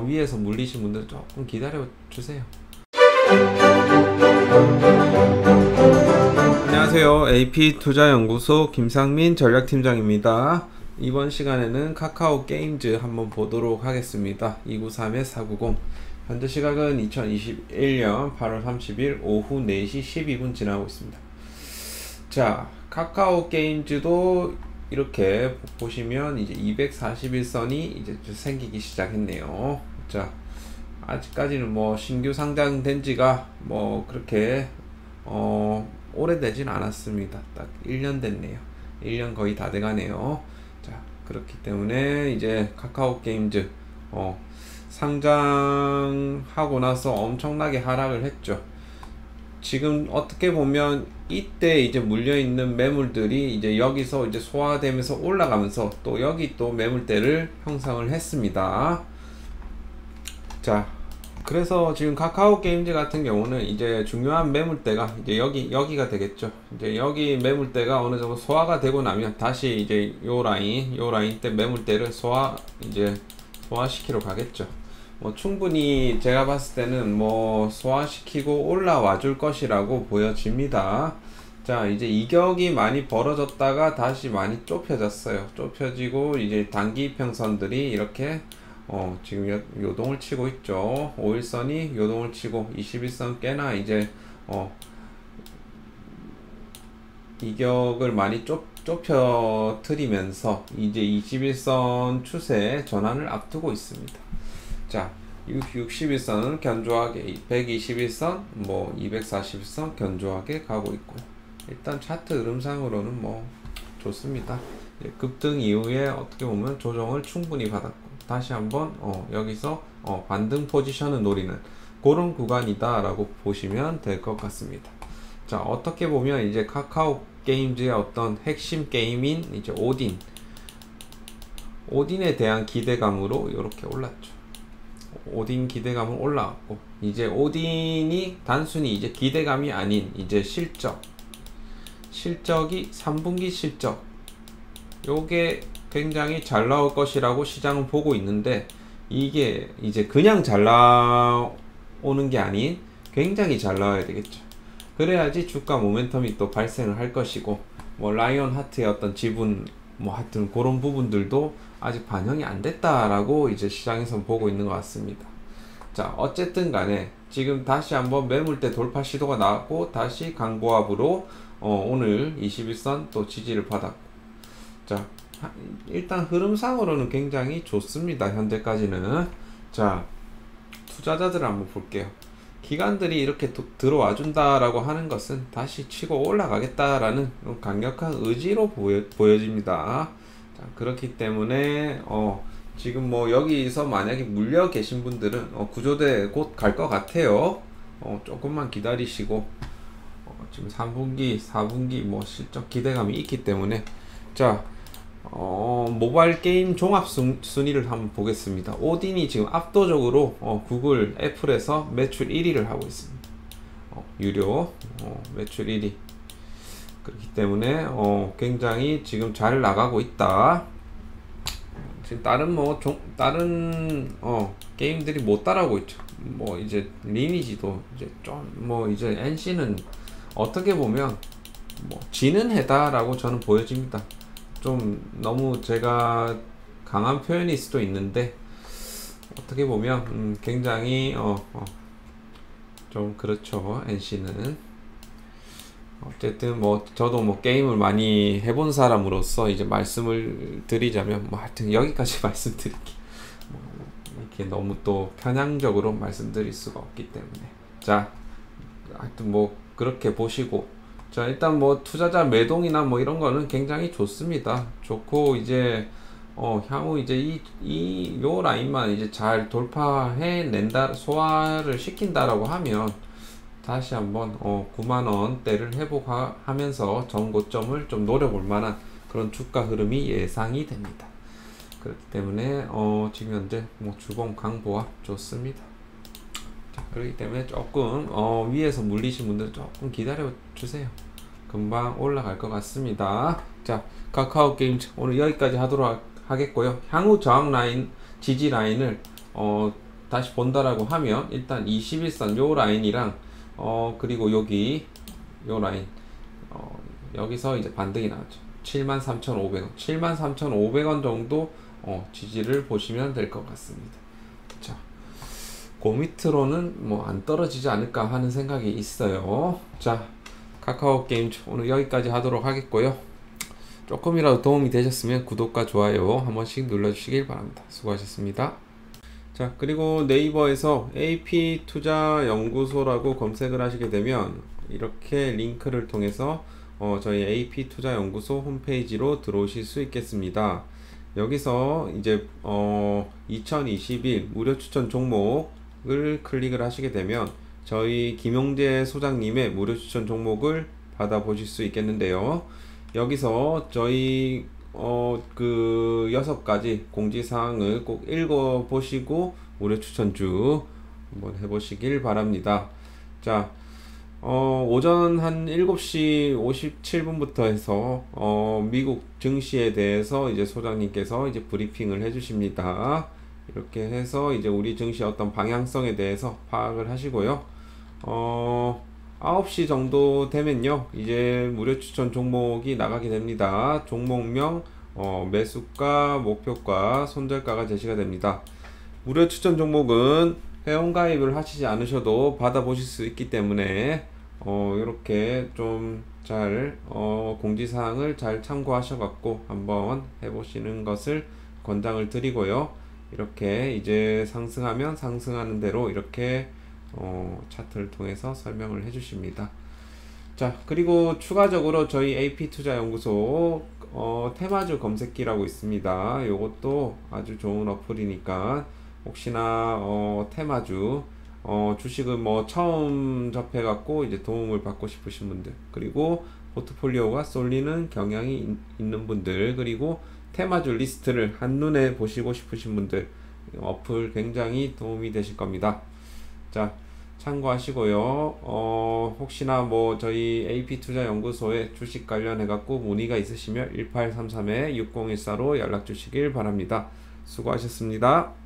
위에서 물리신 분들 조금 기다려 주세요. 안녕하세요. AP투자연구소 김상민 전략팀장입니다. 이번 시간에는 카카오 게임즈 한번 보도록 하겠습니다. 293-490. 현재 시각은 2021년 8월 30일 오후 4시 12분 지나고 있습니다. 자, 카카오 게임즈도 이렇게 보시면 이제 241선이 이제 생기기 시작했네요. 자, 아직까지는 뭐 신규 상장된 지가 뭐 그렇게 오래되진 않았습니다. 딱 1년 됐네요. 1년 거의 다 돼가네요. 자, 그렇기 때문에 이제 카카오 게임즈 상장하고 나서 엄청나게 하락을 했죠. 지금 어떻게 보면 이때 이제 물려있는 매물들이 이제 여기서 이제 소화되면서 올라가면서 또 여기 또 매물대를 형성을 했습니다. 자, 그래서 지금 카카오 게임즈 같은 경우는 이제 중요한 매물대가 이제 여기가 되겠죠. 이제 여기 매물대가 어느 정도 소화가 되고 나면 다시 이제 요 라인 때 매물대를 소화시키러 가겠죠. 뭐 충분히 제가 봤을 때는 뭐 소화시키고 올라와 줄 것이라고 보여집니다. 자, 이제 이격이 많이 벌어졌다가 다시 많이 좁혀졌어요. 좁혀지고 이제 단기 이평선들이 이렇게 지금 요동을 치고 있죠. 5일선이 요동을 치고 21선 꽤나 이제 이격을 많이 좁혀뜨리면서 이제 21선 추세 전환을 앞두고 있습니다. 자, 61선은 견조하게 121선, 뭐 241선 견조하게 가고 있고요. 일단 차트 흐름상으로는 뭐 좋습니다. 급등 이후에 어떻게 보면 조정을 충분히 받았고 다시 한번 여기서 반등 포지션을 노리는 그런 구간이다 라고 보시면 될 것 같습니다. 자, 어떻게 보면 이제 카카오 게임즈의 어떤 핵심 게임인 이제 오딘에 대한 기대감으로 이렇게 올랐죠. 오딘 기대감은 올라왔고 이제 오딘이 단순히 이제 기대감이 아닌 이제 실적이 3분기 실적 요게 굉장히 잘 나올 것이라고 시장은 보고 있는데 이게 이제 그냥 잘 나오는 게 아닌 굉장히 잘 나와야 되겠죠. 그래야지 주가 모멘텀이 또 발생을 할 것이고 뭐 라이온 하트의 어떤 지분 뭐 하여튼 그런 부분들도 아직 반영이 안 됐다라고 이제 시장에서 보고 있는 것 같습니다. 자, 어쨌든 간에 지금 다시 한번 매물대 돌파 시도가 나왔고 다시 강보합으로 오늘 21선 또 지지를 받았고 자, 일단 흐름상으로는 굉장히 좋습니다. 현재까지는. 자, 투자자들을 한번 볼게요. 기관들이 이렇게 들어와 준다라고 하는 것은 다시 치고 올라가겠다라는 강력한 의지로 보여집니다. 자, 그렇기 때문에 지금 뭐 여기서 만약에 물려 계신 분들은 구조대 곧 갈 것 같아요. 조금만 기다리시고 지금 3분기 4분기 뭐 실적 기대감이 있기 때문에 자, 모바일 게임 종합 순위를 한번 보겠습니다. 오딘이 지금 압도적으로 구글, 애플에서 매출 1위를 하고 있습니다. 유료 매출 1위. 그렇기 때문에 굉장히 지금 잘 나가고 있다. 지금 다른 게임들이 못 따라오고 있죠. 뭐 이제 리니지도 이제 이제 NC는 어떻게 보면 뭐 지는 해다라고 저는 보여집니다. 좀 너무 제가 강한 표현일 수도 있는데 어떻게 보면 굉장히 좀 그렇죠. NC는 어쨌든 뭐 저도 뭐 게임을 많이 해본 사람으로서 이제 말씀을 드리자면 뭐 하여튼 여기까지 말씀드릴게요. 뭐 이렇게 너무 또 편향적으로 말씀드릴 수가 없기 때문에 자, 하여튼 뭐 그렇게 보시고 자, 일단 뭐 투자자 매동이나 뭐 이런 거는 굉장히 좋습니다. 좋고 이제 향후 이제 요 라인만 이제 잘 돌파해낸다, 소화를 시킨다라고 하면 다시 한번 9만원대를 회복하면서 전고점을 좀 노려볼 만한 그런 주가 흐름이 예상이 됩니다. 그렇기 때문에 지금 현재 뭐 주봉 강보합 좋습니다. 자, 그렇기 때문에 조금 위에서 물리신 분들 조금 기다려 주세요. 금방 올라갈 것 같습니다. 자, 카카오 게임즈 오늘 여기까지 하도록 하겠고요. 향후 저항 라인, 지지 라인을 다시 본다라고 하면 일단 21선 요 라인이랑 그리고 여기 요 라인 여기서 이제 반등이 나왔죠. 73,500원 73,500원 정도 지지를 보시면 될 것 같습니다. 자, 그 밑으로는 뭐 안 떨어지지 않을까 하는 생각이 있어요. 자, 카카오 게임 오늘 여기까지 하도록 하겠고요. 조금이라도 도움이 되셨으면 구독과 좋아요 한 번씩 눌러주시길 바랍니다. 수고하셨습니다. 자, 그리고 네이버에서 AP투자연구소라고 검색을 하시게 되면 이렇게 링크를 통해서 저희 AP투자연구소 홈페이지로 들어오실 수 있겠습니다. 여기서 이제 2021 무료 추천 종목을 클릭을 하시게 되면 저희 김용재 소장님의 무료 추천 종목을 받아보실 수 있겠는데요. 여기서 저희 그 6가지 공지사항을 꼭 읽어보시고 무료 추천주 한번 해보시길 바랍니다. 자, 오전 한 7시 57분부터 해서 미국 증시에 대해서 이제 소장님께서 이제 브리핑을 해주십니다. 이렇게 해서 이제 우리 증시 어떤 방향성에 대해서 파악을 하시고요. 9시 정도 되면요 이제 무료 추천 종목이 나가게 됩니다. 종목명, 매수가, 목표가, 손절가가 제시가 됩니다. 무료 추천 종목은 회원가입을 하시지 않으셔도 받아보실 수 있기 때문에 이렇게 좀 잘 공지사항을 잘 참고하셔 갖고 한번 해보시는 것을 권장을 드리고요. 이렇게 이제 상승하면 상승하는 대로 이렇게 차트를 통해서 설명을 해 주십니다. 자, 그리고 추가적으로 저희 AP투자연구소 테마주 검색기라고 있습니다. 요것도 아주 좋은 어플이니까 혹시나 테마주 주식을 뭐 처음 접해 갖고 이제 도움을 받고 싶으신 분들, 그리고 포트폴리오가 쏠리는 경향이 있는 분들, 그리고 테마주 리스트를 한눈에 보시고 싶으신 분들, 어플 굉장히 도움이 되실 겁니다. 자, 참고하시고요. 혹시나 뭐 저희 AP투자연구소에 주식 관련해 갖고 문의가 있으시면 1833-6014로 연락 주시길 바랍니다. 수고하셨습니다.